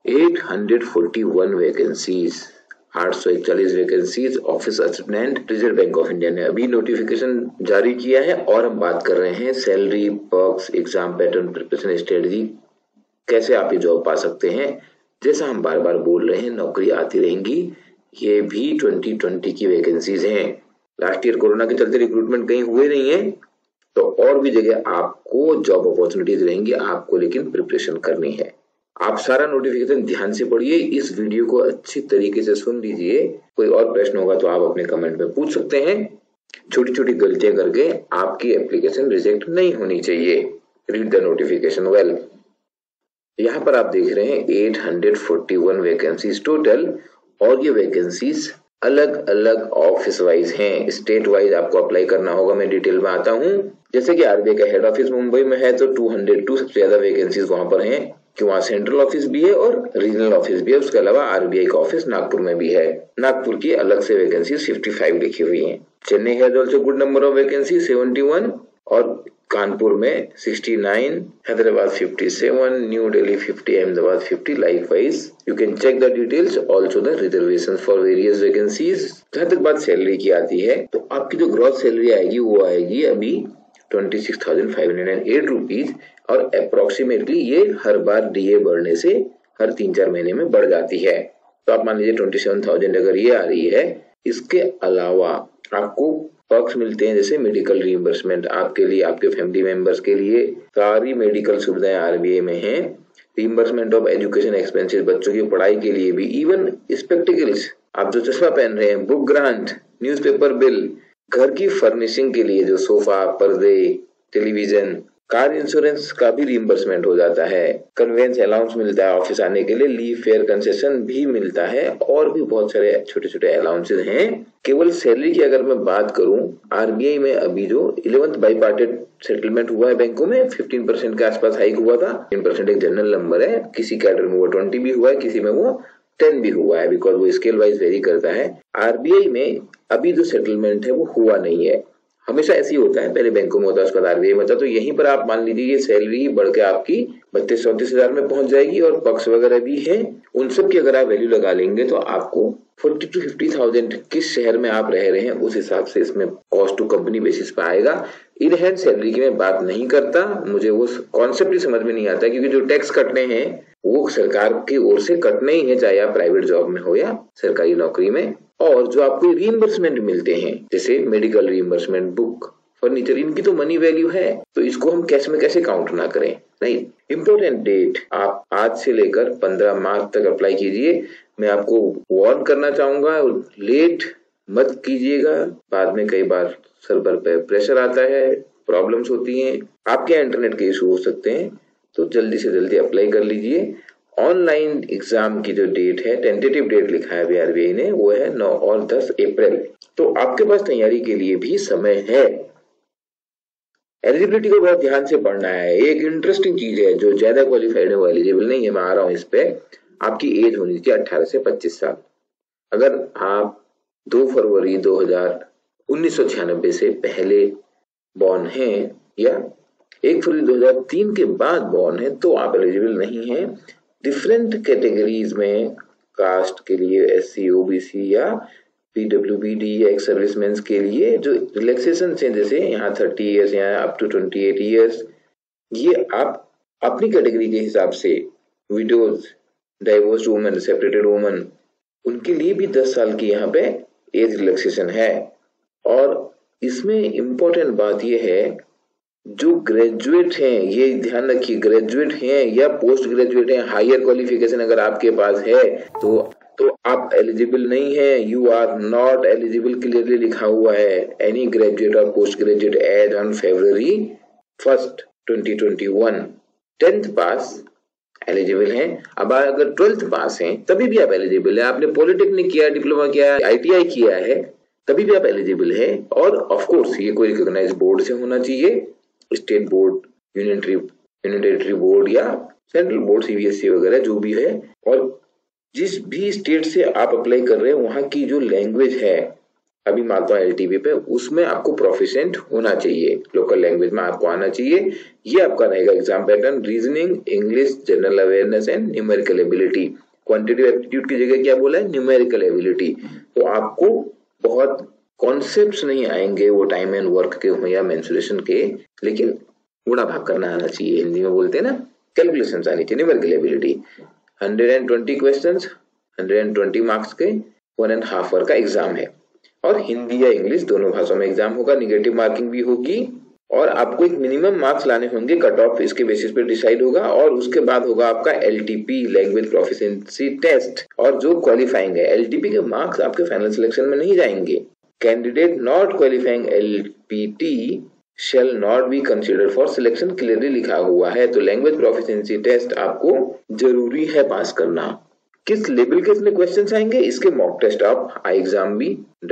841 vacancies, 841 vacancies office assistant reserve bank of India ने अभी notification जारी किया है। और हम बात कर रहे हैं salary, perks, exam pattern, preparation strategy, कैसे आप ये जॉब पा सकते हैं। जैसा हम बार बार बोल रहे हैं, नौकरी आती रहेंगी। ये भी 2020 की वैकेंसीज हैं। लास्ट ईयर कोरोना के चलते रिक्रूटमेंट कहीं हुए नहीं है, तो और भी जगह आपको जॉब अपॉर्चुनिटीज रहेंगी, आपको लेकिन प्रिपरेशन करनी है। आप सारा नोटिफिकेशन ध्यान से पढ़िए, इस वीडियो को अच्छी तरीके से सुन लीजिए। कोई और प्रश्न होगा तो आप अपने कमेंट में पूछ सकते हैं। छोटी छोटी गलतियां करके आपकी एप्लीकेशन रिजेक्ट नहीं होनी चाहिए। Read the notification well. यहाँ पर आप देख रहे हैं 841 वैकेंसीज टोटल, और ये वैकेंसीज अलग अलग ऑफिस वाइज हैं। स्टेट वाइज आपको अप्लाई करना होगा, मैं डिटेल में आता हूँ। जैसे कि आरबीआई का हेड ऑफिस मुंबई में है तो 202 सबसे ज्यादा वैकेंसीज वहां पर हैं, कि वहाँ सेंट्रल ऑफिस भी है और रीजनल ऑफिस भी है। उसके अलावा आरबीआई का ऑफिस नागपुर में भी है। नागपुर की अलग से वैकेंसी 55 लिखी हुई है। Chennai has also good number of vacancy 71, और कानपुर में 69, Hyderabad 57, new Delhi 50, Ahmedabad 50। Likewise you can check the details, also the reservation for various vacancies. जहां तक बात सैलरी की आती है, तो आपकी जो ग्रॉस सैलरी आएगी वो आएगी अभी 26,508 रुपीज, और अप्रोक्सीमेटली ये हर बार डीए बढ़ने से हर 3-4 महीने में बढ़ जाती है। तो आप मान लीजिए 27,000 अगर ये आ रही है। इसके अलावा आपको पर्क्स मिलते हैं, जैसे मेडिकल रीइंबर्समेंट आपके लिए, आपके फैमिली मेंबर्स के लिए सारी मेडिकल सुविधाएं आरबीआई में हैं। रीइंबर्समेंट ऑफ एजुकेशन एक्सपेंसेस, बच्चों की पढ़ाई के लिए भी, इवन स्पेक्टिकल्स, आप जो चश्मा पहन रहे हैं, बुक ग्रांट, न्यूज़पेपर बिल, घर की फर्निशिंग के लिए जो सोफा, पर्दे, टेलीविजन, कार इंश्योरेंस का भी रीइंबर्समेंट हो जाता है। कन्वेंस अलाउंस मिलता है ऑफिस आने के लिए, लीव फेयर कंसेशन भी मिलता है, और भी बहुत सारे छोटे छोटे अलाउंसेस हैं। केवल सैलरी की अगर मैं बात करूं, आरबीआई में अभी जो 11th बाईपार्टेड सेटलमेंट हुआ है बैंकों में, 15% के आसपास हाइक हुआ था। 10% एक जनरल नंबर है, किसी कैडर में वो 20 भी हुआ है, किसी में वो 10 भी हुआ है, बिकॉज वो स्केल वाइज वेरी करता है। आरबीआई में अभी जो सेटलमेंट है वो हुआ नहीं है। हमेशा ऐसे ही होता है, पहले बैंकों में होता है, उसके बाद आरबीआई में होता है। तो यहीं पर आप मान लीजिए ये सैलरी बढ़ के आपकी 32-34 हजार में पहुंच जाएगी, और पक्ष वगैरह भी है। उन सब की अगर आप वैल्यू लगा लेंगे तो आपको 40 to 50,000 किस शहर में आप रह रहे हैं उस हिसाब से इसमें कॉस्ट टू कंपनी बेसिस पे आएगा। इन हैंड सैलरी की मैं बात नहीं करता, मुझे वो कॉन्सेप्ट ही समझ में नहीं आता, क्योंकि जो टैक्स कटने हैं वो सरकार की ओर से कटने ही है, चाहे आप प्राइवेट जॉब में हो या सरकारी नौकरी में। और जो आपको रीइंबर्समेंट मिलते हैं, जैसे मेडिकल रीइंबर्समेंट, बुक, फर्नीचर, इनकी तो मनी वैल्यू है, तो इसको हम कैश में कैसे काउंट ना करें। नहीं, इंपॉर्टेंट डेट, आप आज से लेकर 15 मार्च तक अप्लाई कीजिए। मैं आपको वार्न करना चाहूंगा, लेट मत कीजिएगा। बाद में कई बार सर्वर पे प्रेशर आता है, प्रॉब्लम्स होती हैं, आपके इंटरनेट के इशू हो सकते हैं, तो जल्दी से जल्दी अप्लाई कर लीजिए। ऑनलाइन एग्जाम की जो डेट है, टेंटेटिव डेट लिखा है आरबीआई ने, वो है 9 और 10 अप्रैल। तो आपके पास तैयारी के लिए भी समय है। एलिजिबिलिटी को बहुत ध्यान से पढ़ना है। एक इंटरेस्टिंग चीज है, जो ज्यादा क्वालिफाइड है वो एलिजिबल नहीं है, मैं आ रहा हूं इस पे। आपकी एज होनी चाहिए 18 से 25 साल। अगर आप 2 फरवरी 1996 से पहले बॉर्न हैं, या 1 फरवरी 2003 के बाद बॉर्न है, तो आप एलिजिबल नहीं है। डिफरेंट कैटेगरीज में, कास्ट के लिए एससी, ओबीसी या पीडब्ल्यूबीडी या एक्स सर्विसमैन के लिए जो रिलैक्सेशन है, जैसे यहाँ 30 ईयर्स या अप टू 28 ईयर्स, ये आप अपनी कैटेगरी के हिसाब से, widows, divorced women, separated women, उनके लिए भी 10 साल की यहाँ पे एज रिलैक्सेशन है। और इसमें इंपॉर्टेंट बात यह है, जो ग्रेजुएट हैं, ये ध्यान रखिए, ग्रेजुएट हैं या पोस्ट ग्रेजुएट हैं, हायर क्वालिफिकेशन अगर आपके पास है तो आप एलिजिबल नहीं है। You are not eligible, clearly लिखा हुआ है। एनी ग्रेजुएट और post graduate age on February 1, 2021 10th pass eligible हैं। अब अगर 12th पास हैं तभी भी आप एलिजिबल है। आपने पॉलिटेक्निक किया, डिप्लोमा किया, आईटीआई किया है, तभी भी आप एलिजिबल है। और ऑफ कोर्स ये कोई रिकॉग्नाइज्ड बोर्ड से होना चाहिए, state board, union territory board या सेंट्रल बोर्ड, सीबीएसई वगैरह जो भी है। और जिस भी स्टेट से आप अप्लाई कर रहे हैं वहां की जो लैंग्वेज है, अभी मानता हूँ LTP पे, उसमें आपको प्रोफिशिएंट होना चाहिए, लोकल लैंग्वेज में आपको आना चाहिए। ये आपका रहेगा exam pattern. Reasoning, English, general awareness and numerical ability. Quantitative aptitude की जगह क्या बोला है, न्यूमेरिकल एबिलिटी। तो आपको बहुत कॉन्सेप्ट्स नहीं आएंगे वो टाइम एंड वर्क के हो या मेंसुरेशन के, लेकिन गुणा भाग करना आना चाहिए, हिंदी में बोलते हैं ना, कैलकुलेशंस आनी चाहिए, न्यूमेरिकल एबिलिटी। 120 क्वेश्चंस, 120 मार्क्स के 1.5 आवर का एग्जाम है, और हिंदी या इंग्लिश दोनों भाषाओं में एग्जाम होगा। निगेटिव मार्किंग भी होगी, और आपको एक मिनिमम मार्क्स लाने होंगे, कट ऑफ इसके बेसिस पे डिसाइड होगा। और उसके बाद होगा आपका LTP, लैंग्वेज प्रोफिशिएंसी टेस्ट, और जो क्वालिफाइंग है LTP के मार्क्स आपके फाइनल सिलेक्शन में नहीं जाएंगे। Candidate not qualifying LPT shall not be considered for selection, क्लियरली लिखा हुआ है। तो लैंग्वेज प्रोफिशिएंसी टेस्ट आपको जरूरी है पास करना। किस लेवल के इसमें क्वेश्चंस आएंगे, इसके मॉक टेस्ट आप ixamBee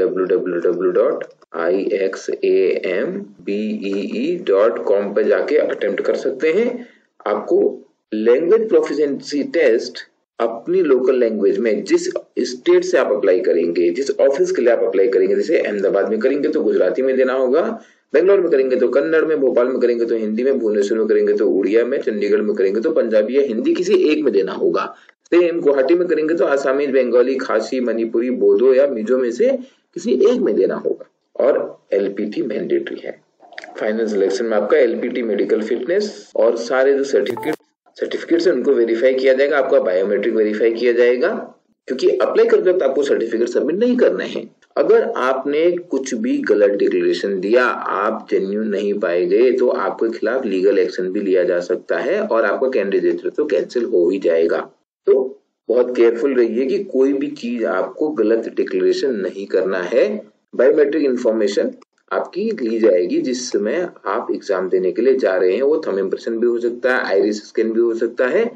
www.ixamBee.com पे जाके अटेम्प्ट कर सकते हैं। आपको लैंग्वेज प्रोफिशिएंसी टेस्ट अपनी लोकल लैंग्वेज में जिस स्टेट से आप अप्लाई करेंगे, जिस ऑफिस के लिए आप अप्लाई करेंगे, जैसे अहमदाबाद में करेंगे तो गुजराती में देना होगा, बेंगलोर में करेंगे तो कन्नड़ में, भोपाल में करेंगे तो हिंदी में, भुवनेश्वर में करेंगे तो उड़िया में, चंडीगढ़ में करेंगे तो पंजाबी या हिंदी, किसी एक में देना होगा। सेम गुवाहाटी में करेंगे तो आसामी, बंगाली, खासी, मणिपुरी, बोडो या मिजो में से किसी एक में देना होगा। और LPT मैंडेटरी है। फाइनल सिलेक्शन में आपका LPT मेडिकल फिटनेस और सारे जो सर्टिफिकेट्स है उनको वेरीफाई किया जाएगा, आपका बायोमेट्रिक वेरीफाई किया जाएगा, क्योंकि अप्लाई करते वक्त आपको सर्टिफिकेट सबमिट नहीं करने हैं। अगर आपने कुछ भी गलत डिक्लेरेशन दिया, आप जेन्युइन नहीं पाए गए, तो आपके खिलाफ लीगल एक्शन भी लिया जा सकता है और आपका कैंडिडेट तो कैंसिल हो ही जाएगा। तो बहुत केयरफुल रहिए कि कोई भी चीज आपको गलत डिक्लेरेशन नहीं करना है। बायोमेट्रिक इंफॉर्मेशन आपकी ली जाएगी जिस समय आप एग्जाम देने के लिए जा रहे हैं, वो थंब इंप्रेशन भी हो सकता है, आइरिस स्कैन भी हो सकता है,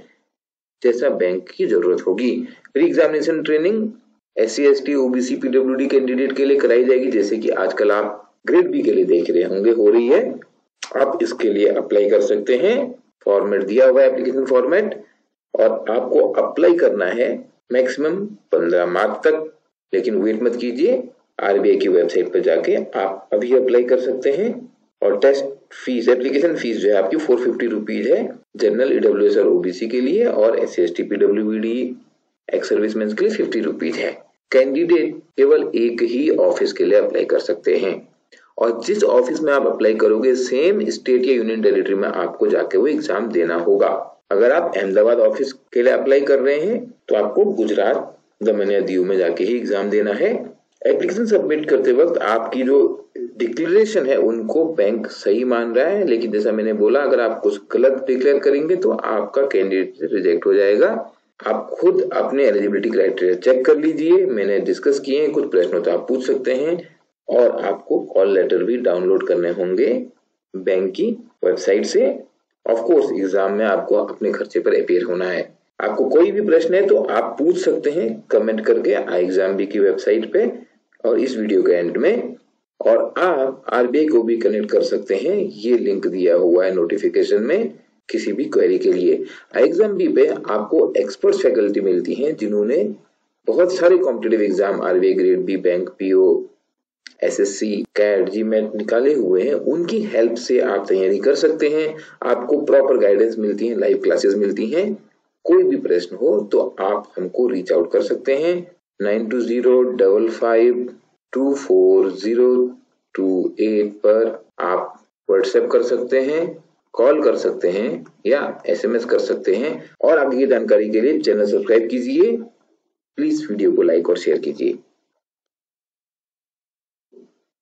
जैसा बैंक की जरूरत होगी। Pre examination training SC ST OBC PWD candidate के लिए कराई जाएगी, जैसे कि आजकल आप ग्रेड बी के लिए देख रहे होंगे हो रही है। आप इसके लिए अप्लाई कर सकते हैं, फॉर्मेट दिया हुआ है एप्लीकेशन फॉर्मेट, और आपको अप्लाई करना है मैक्सिमम 15 मार्च तक, लेकिन वेट मत कीजिए, RBI की वेबसाइट पर जाके आप अभी अप्लाई कर सकते हैं। और टेस्ट फीस, एप्लीकेशन फीस जो है आपकी 450 रुपीज है जनरल, EWS और OBC के लिए, और SC ST PWD ex serviceman के लिए 50 रुपीज है। कैंडिडेट केवल एक ही ऑफिस के लिए अप्लाई कर सकते हैं, और जिस ऑफिस में आप अप्लाई करोगे सेम स्टेट या यूनियन टेरिटरी में आपको जाके वो एग्जाम देना होगा। अगर आप अहमदाबाद ऑफिस के लिए अप्लाई कर रहे हैं तो आपको गुजरात, दमन या दीव में जाके ही एग्जाम देना है। एप्लीकेशन सबमिट करते वक्त आपकी जो डिक्लेरेशन है उनको बैंक सही मान रहा है, लेकिन जैसा मैंने बोला, अगर आप कुछ गलत डिक्लेयर करेंगे तो आपका कैंडिडेट रिजेक्ट हो जाएगा। आप खुद अपने एलिजिबिलिटी क्राइटेरिया चेक कर लीजिए, मैंने डिस्कस किए हैं, कुछ प्रश्न तो आप पूछ सकते हैं, और आपको कॉल लेटर भी डाउनलोड करने होंगे बैंक की वेबसाइट से। ऑफ कोर्स एग्जाम में आपको अपने खर्चे पर अपीयर होना है। आपको कोई भी प्रश्न है तो आप पूछ सकते हैं कमेंट करके ixamBee की वेबसाइट पे और इस वीडियो के एंड में, और आप RBI को भी कनेक्ट कर सकते हैं, ये लिंक दिया हुआ है नोटिफिकेशन में किसी भी क्वेरी के लिए। ixamBee पे आपको एक्सपर्ट फैकल्टी मिलती हैं जिन्होंने बहुत सारे competitive exam RBI grade B, bank, PO, SSC, CAT, GMAT निकाले हुए हैं, उनकी हेल्प से आप तैयारी कर सकते हैं। आपको प्रॉपर गाइडेंस मिलती है, लाइव क्लासेस मिलती हैं। कोई भी प्रश्न हो तो आप हमको रीच आउट कर सकते हैं 9205524028 पर। आप व्हाट्सएप कर सकते हैं, कॉल कर सकते हैं या SMS कर सकते हैं। और आगे की जानकारी के लिए चैनल सब्सक्राइब कीजिए, प्लीज वीडियो को लाइक और शेयर कीजिए।